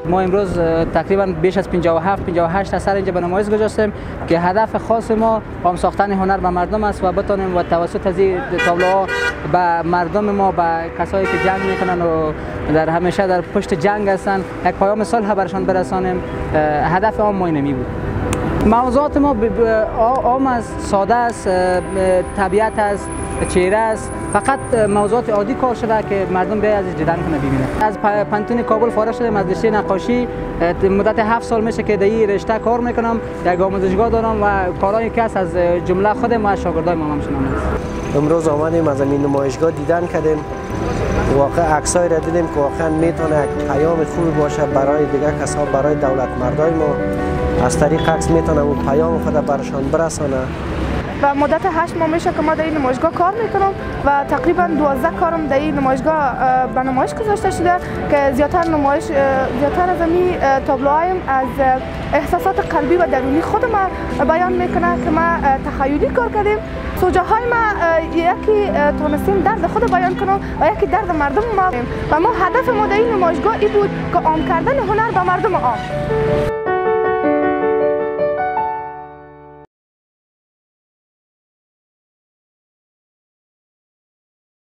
ما امروز تقریبا بیش از 57-58 اثر اینجا به نمایش گذاشتیم که هدف خاص ما عام ساختن هنر به مردم است و بتونیم و توسط از این تابلوها به مردم ما، به کسایی که جنگ میکنن و در همیشه در پشت جنگ هستن، یک پیام صلح برشان برسانیم. هدف عام ما اینمی بود. موضوعات ما عام است، ساده است، طبیعت است، چهره است. فقط موضوعات عادی کار شده که مردم بیاید از دیدن کنه ببینه. از پانتون کابل فارغ شدم از رشته نقاشی. مدت 7 سال میشه که در این رشته کار میکنم. یک آموزشگاه دارم و کارهایی که است از جمله خودم و شاگردای ما هم شنام. امروز آمدیم از این نمایشگاه دیدن کردیم. واقعا عکسایی را دیدیم که واقعا میتونه یک پیام خوبی باشه برای دیگر کسا، برای دولت مردای ما. از طریق عکس میتونه اون پیام خود برشان برسانه. و مدت 8 ماه میشه که ما در این نمایشگاه کار میکنم و تقریبا 12 کارم در این نمایشگاه به نمایش گذاشته شده که زیادتر از این تابلوهایم از احساسات قلبی و درونی خودم بیان میکنه که ما تخیلی کار کردیم. سوژه های ما یکی تونستیم درد خود بیان کنم و یکی درد مردم ما و ما هدف ما در این نمایشگاه ای بود که عام کردن هنر به مردم عام.